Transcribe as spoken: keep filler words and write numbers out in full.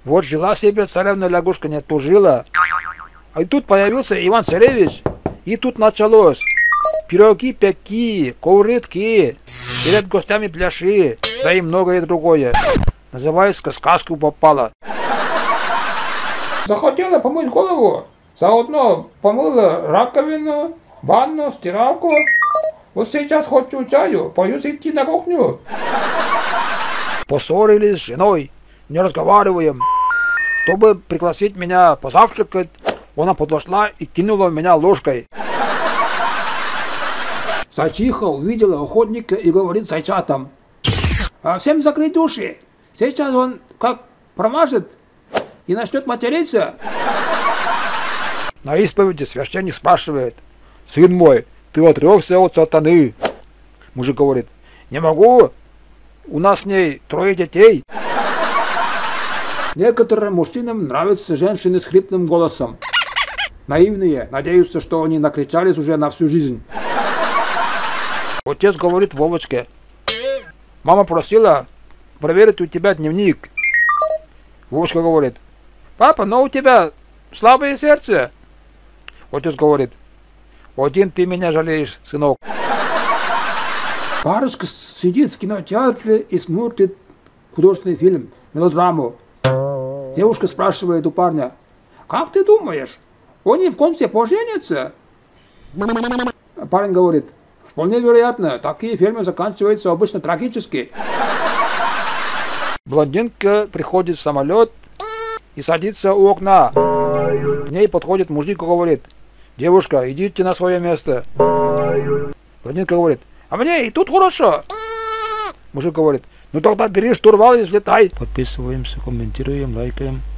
Вот жила себе царевна лягушка, не тужила. А и тут появился Иван-царевич, и тут началось. Пироги пеки, ковритки, перед гостями пляши, да и многое другое. Называется, сказку попала. Захотела помыть голову, заодно помыла раковину, ванну, стиралку. Вот сейчас хочу чаю, боюсь идти на кухню. Поссорились с женой, не разговариваем. Чтобы пригласить меня позавтракать, она подошла и кинула меня ложкой. Зайчиха увидела охотника и говорит зайчатам: а всем закрыть уши, сейчас он как промажет и начнет материться. На исповеди священник спрашивает: сын мой, ты отрекся от сатаны? Мужик говорит: не могу, у нас с ней трое детей. Некоторым мужчинам нравятся женщины с хриплым голосом. Наивные, надеются, что они накричались уже на всю жизнь. Отец говорит Вовочке: мама просила проверить у тебя дневник. Вовочка говорит: папа, но у тебя слабое сердце. Отец говорит: один ты меня жалеешь, сынок. Парочка сидит в кинотеатре и смотрит художественный фильм, мелодраму. Девушка спрашивает у парня: как ты думаешь, они в конце поженятся? Парень говорит: вполне вероятно, такие фильмы заканчиваются обычно трагически. Блондинка приходит в самолет и садится у окна. К ней подходит мужик и говорит: девушка, идите на свое место. Блондинка говорит: а мне и тут хорошо. Мужик говорит: ну тогда бери штурвал и взлетай. Подписываемся, комментируем, лайкаем.